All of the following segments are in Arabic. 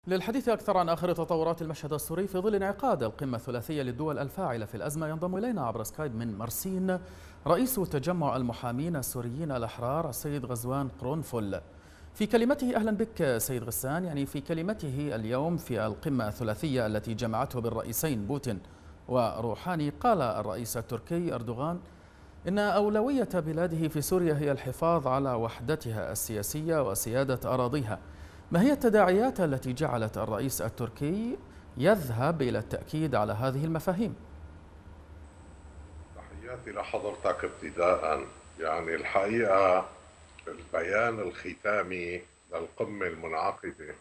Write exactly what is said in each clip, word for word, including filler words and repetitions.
للحديث أكثر عن آخر تطورات المشهد السوري في ظل انعقاد القمة الثلاثية للدول الفاعلة في الأزمة، ينضم إلينا عبر سكايب من مرسين رئيس تجمع المحامين السوريين الأحرار السيد غزوان قرنفل. في كلمته، أهلا بك سيد غسان، يعني في كلمته اليوم في القمة الثلاثية التي جمعته بالرئيسين بوتين وروحاني، قال الرئيس التركي أردوغان إن أولوية بلاده في سوريا هي الحفاظ على وحدتها السياسية وسيادة أراضيها. ما هي التداعيات التي جعلت الرئيس التركي يذهب إلى التأكيد على هذه المفاهيم؟ تحياتي لحضرتك ابتداء. يعني الحقيقة البيان الختامي للقمة المنعقدة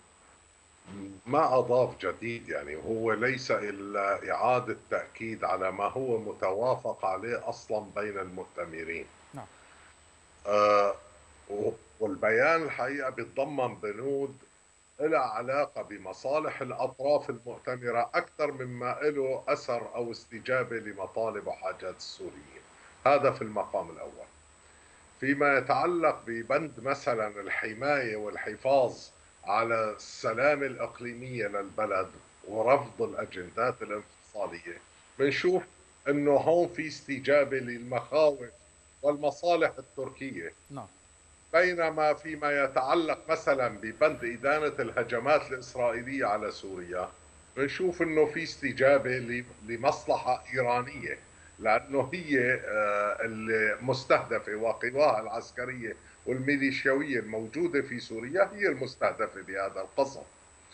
ما أضاف جديد، يعني هو ليس إلا إعادة تأكيد على ما هو متوافق عليه أصلا بين المؤتمرين. نعم. آه والبيان الحقيقة بيتضمن بنود لها علاقة بمصالح الأطراف المؤتمرة أكثر مما له أثر أو استجابة لمطالب وحاجات السوريين. هذا في المقام الأول. فيما يتعلق ببند مثلا الحماية والحفاظ على السلامة الإقليمية للبلد ورفض الأجندات الانفصالية، بنشوف أنه هون في استجابة للمخاوف والمصالح التركية. نعم. بينما فيما يتعلق مثلا ببند إدانة الهجمات الإسرائيلية على سوريا، بنشوف أنه في استجابة لمصلحة إيرانية، لأنه هي المستهدفة وقواها العسكرية والميليشياوية الموجودة في سوريا هي المستهدفة بهذا القصد.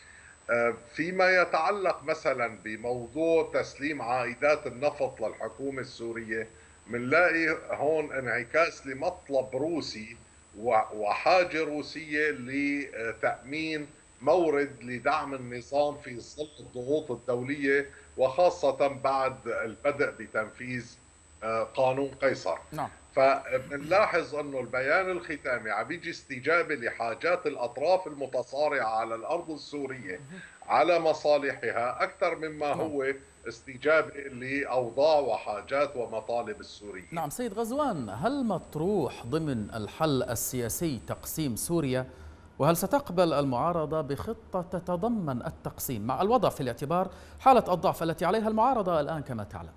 فيما يتعلق مثلا بموضوع تسليم عائدات النفط للحكومة السورية، بنلاقي هون انعكاس لمطلب روسي وحاجة روسية لتأمين مورد لدعم النظام في ظل الضغوط الدولية، وخاصة بعد البدء بتنفيذ قانون قيصر. نعم. فبنلاحظ أنه البيان الختامي عم بيجي استجابة لحاجات الأطراف المتصارعة على الأرض السورية على مصالحها أكثر مما نعم. هو استجابة لأوضاع وحاجات ومطالب السوريين. نعم سيد غزوان، هل مطروح ضمن الحل السياسي تقسيم سوريا؟ وهل ستقبل المعارضة بخطة تتضمن التقسيم مع الوضع في الاعتبار حالة الضعف التي عليها المعارضة الآن كما تعلم؟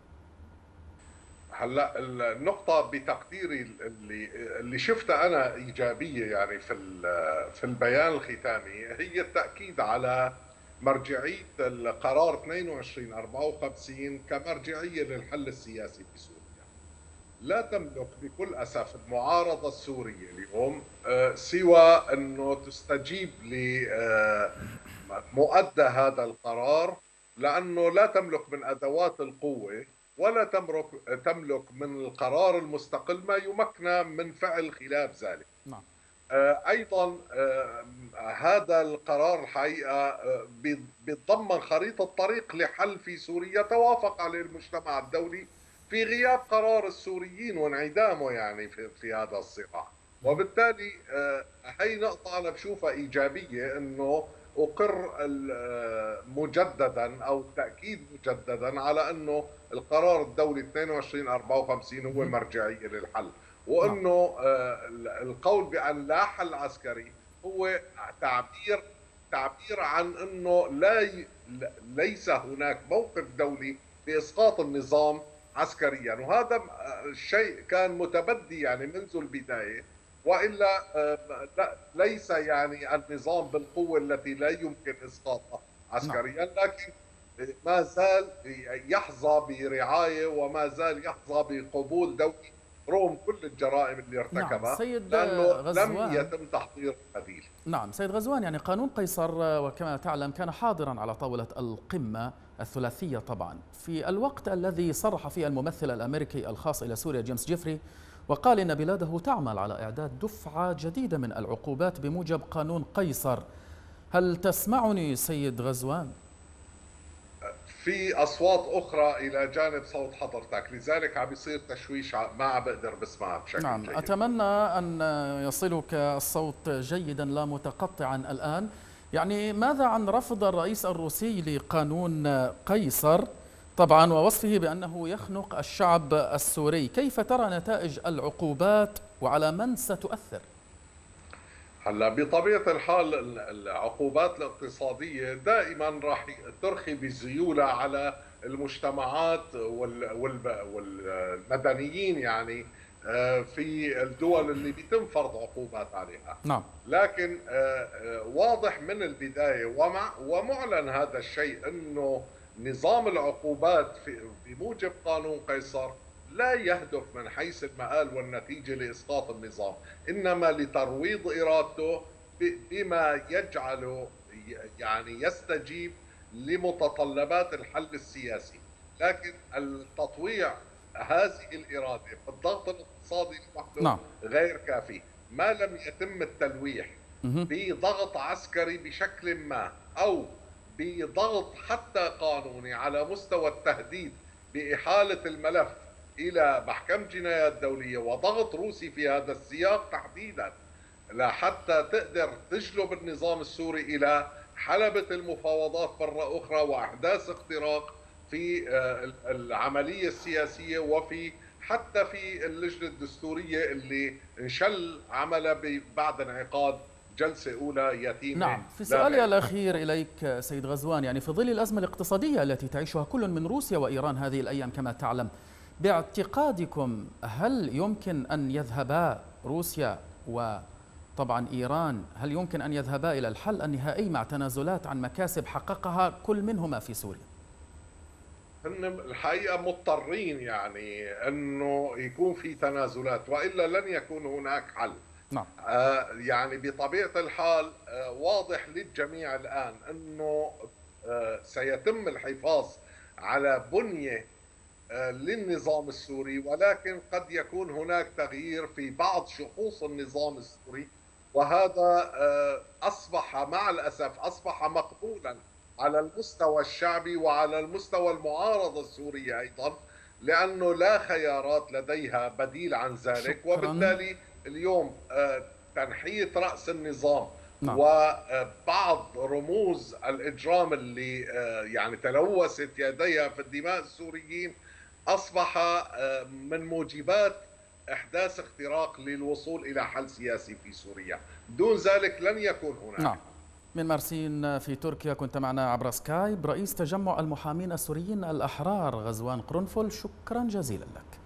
هلا النقطة بتقديري اللي اللي شفتها أنا إيجابية يعني في في البيان الختامي هي التأكيد على مرجعية القرار اثنين وعشرين أربعة وخمسين كمرجعية للحل السياسي في سوريا. لا تملك بكل أسف المعارضة السورية اليوم سوى أنه تستجيب لمؤدى هذا القرار، لأنه لا تملك من أدوات القوة ولا تملك تملك من القرار المستقل ما يمكن من فعل خلاف ذلك. نعم. أيضا هذا القرار الحقيقة بيتضمن خريطة طريق لحل في سوريا توافق عليه المجتمع الدولي في غياب قرار السوريين وانعدامه يعني في, في هذا الصراع. وبالتالي هي نقطة أنا بشوفها إيجابية، أنه أقر مجددا أو التأكيد مجددا على أنه القرار الدولي اثنين وعشرين أربعة وخمسين هو مرجعية للحل، وأنه القول بأن لا حل عسكري هو تعبير تعبير عن أنه لا ليس هناك موقف دولي بإسقاط النظام عسكريا، وهذا الشيء كان متبدي يعني منذ البداية، وإلا ليس يعني النظام بالقوة التي لا يمكن إسقاطها عسكريا، لكن ما زال يحظى برعاية وما زال يحظى بقبول دولي رغم كل الجرائم اللي ارتكبها. نعم سيد لأنه غزوان. لم يتم تحضير بديل. نعم سيد غزوان، يعني قانون قيصر وكما تعلم كان حاضرا على طاولة القمة الثلاثية طبعا في الوقت الذي صرح فيه الممثل الأمريكي الخاص إلى سوريا جيمس جيفري وقال إن بلاده تعمل على إعداد دفعة جديدة من العقوبات بموجب قانون قيصر. هل تسمعني سيد غزوان؟ في أصوات أخرى إلى جانب صوت حضرتك، لذلك عم بيصير تشويش ما عم بقدر بسمعها بشكل نعم جيد. أتمنى أن يصلك الصوت جيدا لا متقطعا الآن. يعني ماذا عن رفض الرئيس الروسي لقانون قيصر طبعا ووصفه بأنه يخنق الشعب السوري؟ كيف ترى نتائج العقوبات وعلى من ستؤثر؟ هلا بطبيعة الحال العقوبات الاقتصادية دائما راح ترخي بسيولة على المجتمعات والمدنيين يعني آه، في الدول اللي بيتم فرض عقوبات عليها. نعم. لكن آه، آه، واضح من البداية ومع ومعلن هذا الشيء أنه نظام العقوبات في بموجب قانون قيصر لا يهدف من حيث المآل والنتيجة لإسقاط النظام، إنما لترويض إرادته بما يجعله يعني يستجيب لمتطلبات الحل السياسي. لكن التطويع هذه الإرادة بالضغط الاقتصادي لوحده نعم. غير كافي، ما لم يتم التلويح بضغط عسكري بشكل ما أو بضغط حتى قانوني على مستوى التهديد بإحالة الملف إلى محكمة جنايات دولية وضغط روسي في هذا السياق تحديدا لحتى تقدر تجلب النظام السوري إلى حلبة المفاوضات مرة أخرى وأحداث اختراق في العملية السياسية وفي حتى في اللجنة الدستورية اللي انشل عملها بعد انعقاد جلسة أولى يتيمة. نعم. في سؤالي الأخير إليك سيد غزوان، يعني في ظل الأزمة الاقتصادية التي تعيشها كل من روسيا وإيران هذه الأيام كما تعلم، باعتقادكم هل يمكن أن يذهبا روسيا وطبعا إيران هل يمكن أن يذهبا إلى الحل النهائي مع تنازلات عن مكاسب حققها كل منهما في سوريا؟ هن الحقيقة مضطرين يعني أنه يكون في تنازلات وإلا لن يكون هناك حل. نعم. آه يعني بطبيعة الحال آه واضح للجميع الآن أنه آه سيتم الحفاظ على بنية آه للنظام السوري، ولكن قد يكون هناك تغيير في بعض شخوص النظام السوري، وهذا آه أصبح مع الأسف أصبح مقبولا على المستوى الشعبي وعلى المستوى المعارضة السورية أيضا، لأنه لا خيارات لديها بديل عن ذلك. شكراً. وبالتالي اليوم تنحية رأس النظام نعم. وبعض رموز الإجرام اللي يعني تلوثت يديها في الدماء السوريين أصبح من موجبات إحداث اختراق للوصول إلى حل سياسي في سوريا، دون ذلك لن يكون هناك. نعم. من مرسين في تركيا كنت معنا عبر سكايب رئيس تجمع المحامين السوريين الأحرار غزوان قرنفل، شكرا جزيلا لك.